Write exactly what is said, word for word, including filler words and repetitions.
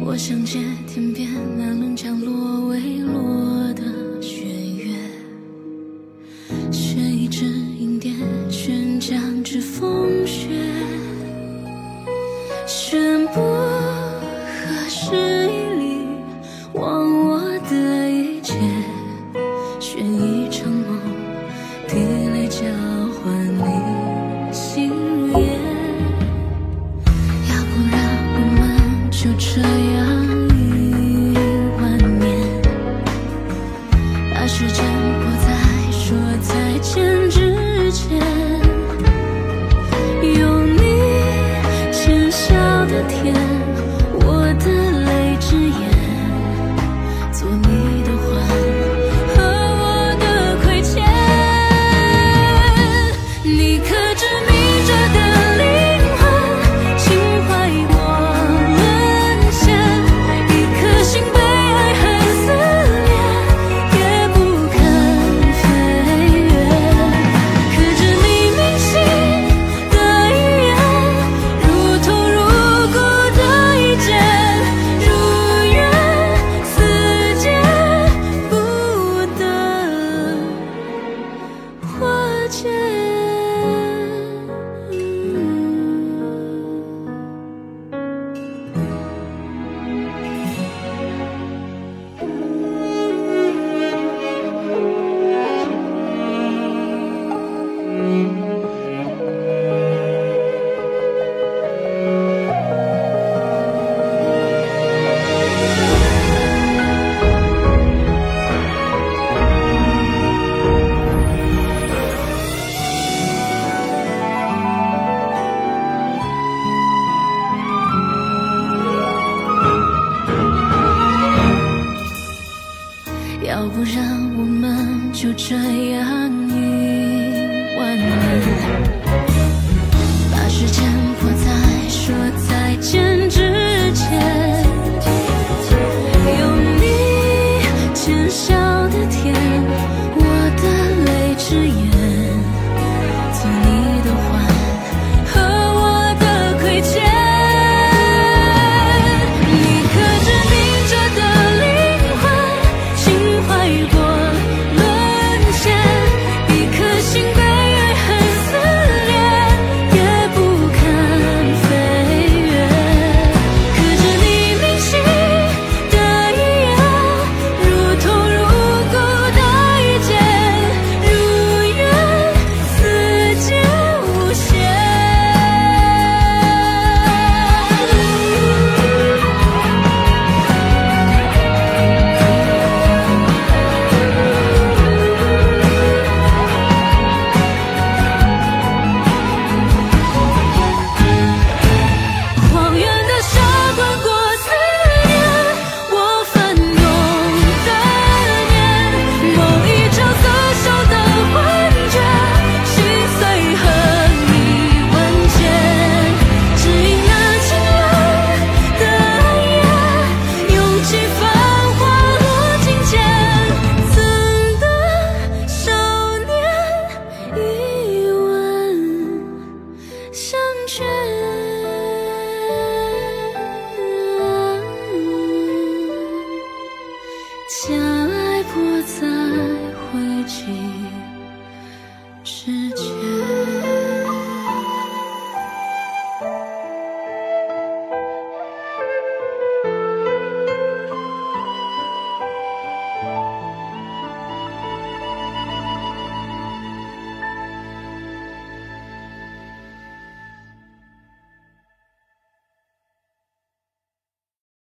我想借天边那棱降落未落的弦乐，选一支银蝶，悬江之风雪，宣布何时以离忘我的一切，选一场梦，滴泪交换你心如烟。要不然我们就这样一万年，把时间拨在说再见之前，有你浅笑的甜，我的泪之眼，做你的欢和我的亏欠。你可知迷着的灵魂，情怀过沦陷，一颗心被爱恨撕裂，也不肯飞跃。可知你铭心的一眼，如痛如骨的一剑，如愿似劫不得化解。要不然我们就这样一万年，把时间拨在说再见之前，有你浅笑的甜，我的泪之眼，做你的欢和我的亏欠。你可知明着的灵魂，情怀过沦陷，一颗心被爱恨撕裂，也不肯飞跃。可知你铭心的一眼，如痛如骨的一剑，如愿似劫无限。荒原的沙滚过思念，我翻涌的念，梦一场色手的幻觉，心碎和你万千。只因那晴朗的暗夜，涌起繁华落尽间，怎的少年一吻相劝。将爱泼在灰烬之间。